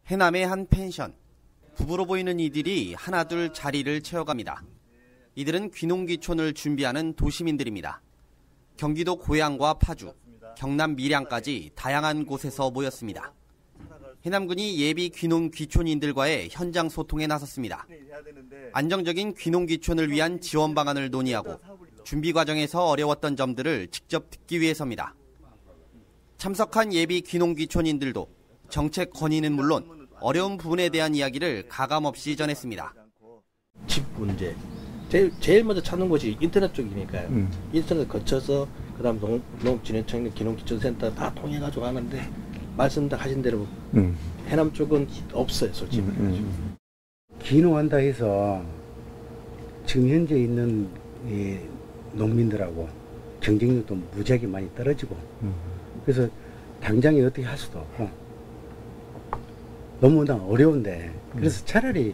해남의 한 펜션. 부부로 보이는 이들이 하나둘 자리를 채워갑니다. 이들은 귀농귀촌을 준비하는 도시민들입니다. 경기도 고양과 파주, 경남 밀양까지 다양한 곳에서 모였습니다. 해남군이 예비 귀농귀촌인들과의 현장 소통에 나섰습니다. 안정적인 귀농귀촌을 위한 지원 방안을 논의하고 준비 과정에서 어려웠던 점들을 직접 듣기 위해서입니다. 참석한 예비 귀농귀촌인들도 정책 건의는 물론 어려운 부분에 대한 이야기를 가감없이 전했습니다. 집 문제. 제일 먼저 찾는 곳이 인터넷 쪽이니까요. 인터넷 거쳐서 그다음 농진흥청, 귀농귀촌센터 다 통해가지고 하는데 말씀하신 대로 해남 쪽은 없어요, 솔직히. 귀농한다 해서 지금 현재 있는 이 농민들하고 경쟁력도 무지하게 많이 떨어지고 그래서 당장에 어떻게 할 수도 없고 너무나 어려운데 그래서 차라리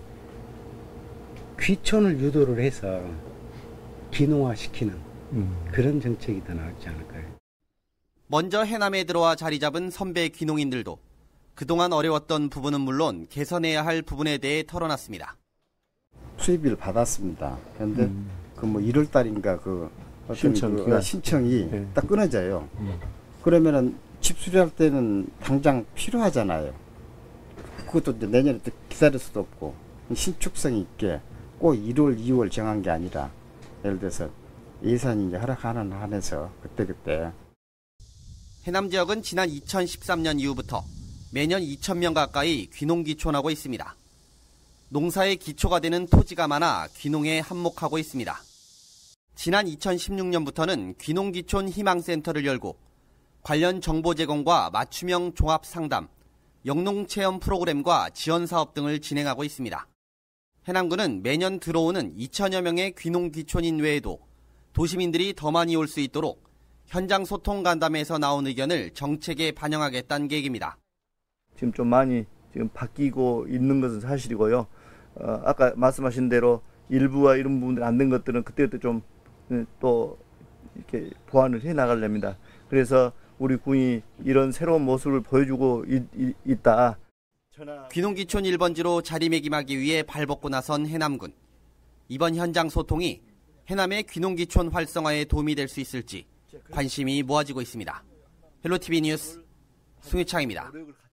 귀촌을 유도를 해서 귀농화시키는 그런 정책이 더 나을지 않을까요? 먼저 해남에 들어와 자리 잡은 선배 귀농인들도 그동안 어려웠던 부분은 물론 개선해야 할 부분에 대해 털어놨습니다. 수입비를 받았습니다. 그런데 그 뭐 1월 달인가 그 신청이 딱 끊어져요. 그러면은 집 수리할 때는 당장 필요하잖아요. 그것도 이제 내년에 또 기다릴 수도 없고 신축성이 있게 꼭 1월, 2월 정한 게 아니라 예를 들어서 예산이 이제 허락하는 한에서 그때 해남 지역은 지난 2013년 이후부터 매년 2,000명 가까이 귀농귀촌하고 있습니다. 농사의 기초가 되는 토지가 많아 귀농에 한몫하고 있습니다. 지난 2016년부터는 귀농귀촌 희망센터를 열고 관련 정보 제공과 맞춤형 종합 상담, 영농체험 프로그램과 지원 사업 등을 진행하고 있습니다. 해남군은 매년 들어오는 2천여 명의 귀농귀촌인 외에도 도시민들이 더 많이 올 수 있도록 현장 소통 간담회에서 나온 의견을 정책에 반영하겠다는 계획입니다. 지금 좀 많이 지금 바뀌고 있는 것은 사실이고요. 아까 말씀하신 대로 일부와 이런 부분들 안 된 것들은 그때그때 좀 또 이렇게 보완을 해 나가렵니다. 그래서 우리 군이 이런 새로운 모습을 보여주고 있다. 귀농귀촌 1번지로 자리매김하기 위해 발벗고 나선 해남군. 이번 현장 소통이 해남의 귀농귀촌 활성화에 도움이 될 수 있을지 관심이 모아지고 있습니다. 헬로티비 뉴스 송유창입니다.